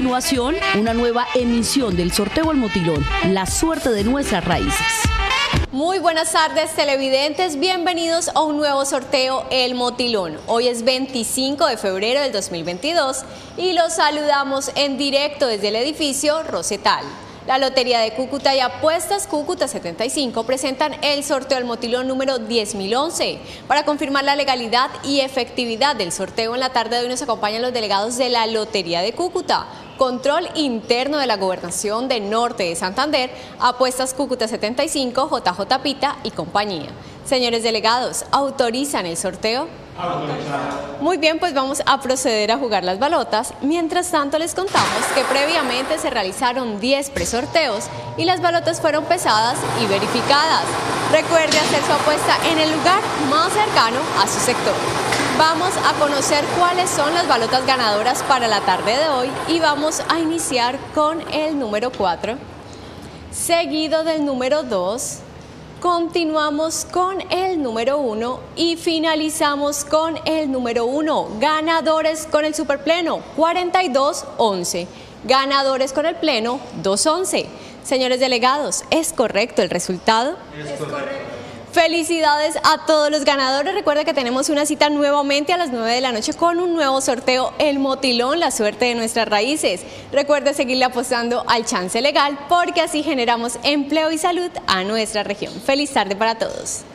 continuación, una nueva emisión del sorteo El Motilón, la suerte de nuestras raíces. Muy buenas tardes, televidentes, bienvenidos a un nuevo sorteo El Motilón. Hoy es 25 de febrero del 2022 y los saludamos en directo desde el edificio Rosetal. La Lotería de Cúcuta y Apuestas Cúcuta 75 presentan el sorteo El Motilón número 10.011. Para confirmar la legalidad y efectividad del sorteo, en la tarde de hoy nos acompañan los delegados de la Lotería de Cúcuta, Control Interno de la Gobernación de Norte de Santander, Apuestas Cúcuta 75, JJ Pita y compañía. Señores delegados, ¿autorizan el sorteo? Autorizado. Muy bien, pues vamos a proceder a jugar las balotas. Mientras tanto, les contamos que previamente se realizaron 10 presorteos y las balotas fueron pesadas y verificadas. Recuerde hacer su apuesta en el lugar más cercano a su sector. Vamos a conocer cuáles son las balotas ganadoras para la tarde de hoy y vamos a iniciar con el número 4, seguido del número 2. Continuamos con el número 1 y finalizamos con el número 1. Ganadores con el superpleno, 4211. Ganadores con el pleno, 211. Señores delegados, ¿es correcto el resultado? Es correcto. Felicidades a todos los ganadores. Recuerda que tenemos una cita nuevamente a las 9 de la noche con un nuevo sorteo El Motilón, la suerte de nuestras raíces. Recuerda seguirle apostando al chance legal porque así generamos empleo y salud a nuestra región. Feliz tarde para todos.